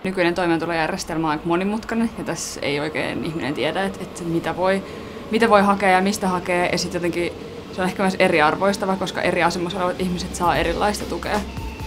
Nykyinen toimeentulojärjestelmä on aika monimutkainen ja tässä ei oikein ihminen tiedä, että mitä voi hakea ja mistä hakee. Ja sitten jotenkin se on ehkä myös eriarvoistava, koska eri asemassa olevat ihmiset saa erilaista tukea.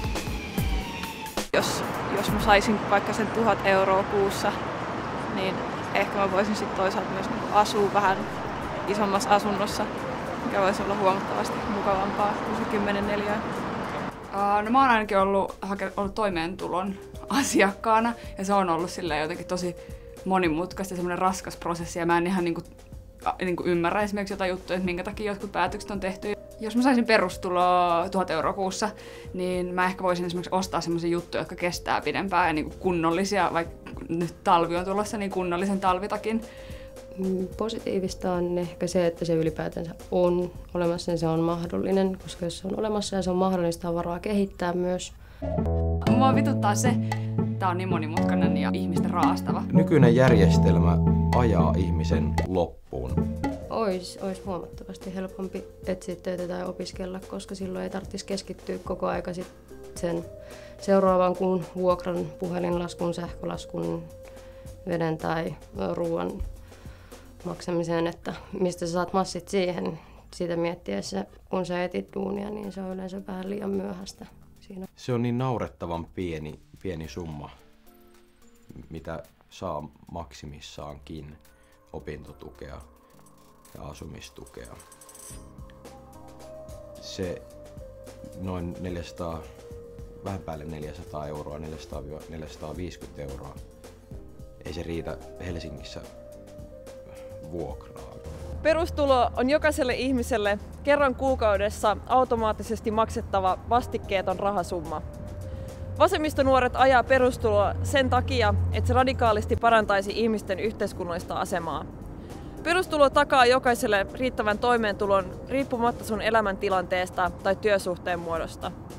Jos mä saisin vaikka sen 1 000 euroa kuussa, niin ehkä mä voisin sitten toisaalta myös asua vähän isommassa asunnossa, mikä voisi olla huomattavasti mukavampaa kuin se 10 neliöä. No mä oon ainakin ollut toimeentulon asiakkaana ja se on ollut silleen jotenkin tosi monimutkaista ja semmoinen raskas prosessi ja mä en ihan niinku ymmärrä esimerkiksi jotain juttuja, että minkä takia jotkut päätökset on tehty. Jos mä saisin perustuloa 1 000 euroa kuussa, niin mä ehkä voisin esimerkiksi ostaa semmoisia juttuja, jotka kestää pidempään ja niinku kunnollisia, vaikka nyt talvi on tulossa, niin kunnollisen talvitakin. Positiivista on ehkä se, että se ylipäätänsä on olemassa ja se on mahdollinen, koska jos se on olemassa ja se on mahdollista, on varaa kehittää myös. Mua vituttaa se, tää on niin monimutkainen ja ihmistä raastava. Nykyinen järjestelmä ajaa ihmisen loppuun. Ois huomattavasti helpompi etsiä töitä tai opiskella, koska silloin ei tarvitsisi keskittyä koko aika sen seuraavan kuun vuokran, puhelinlaskun, sähkölaskun, veden tai ruoan maksamiseen, että mistä sä saat massit siihen. Sitä miettiessä, kun sä etit duunia, niin se on yleensä vähän liian myöhäistä siinä. Se on niin naurettavan pieni summa, mitä saa maksimissaankin opintotukea ja asumistukea. Se noin 400, vähän päälle 400 euroa, 400-450 euroa. Ei se riitä Helsingissä vuokraan. Perustulo on jokaiselle ihmiselle kerran kuukaudessa automaattisesti maksettava vastikkeeton rahasumma. Vasemmistonuoret ajaa perustuloa sen takia, että se radikaalisti parantaisi ihmisten yhteiskunnallista asemaa. Perustulo takaa jokaiselle riittävän toimeentulon riippumatta sun elämäntilanteesta tai työsuhteen muodosta.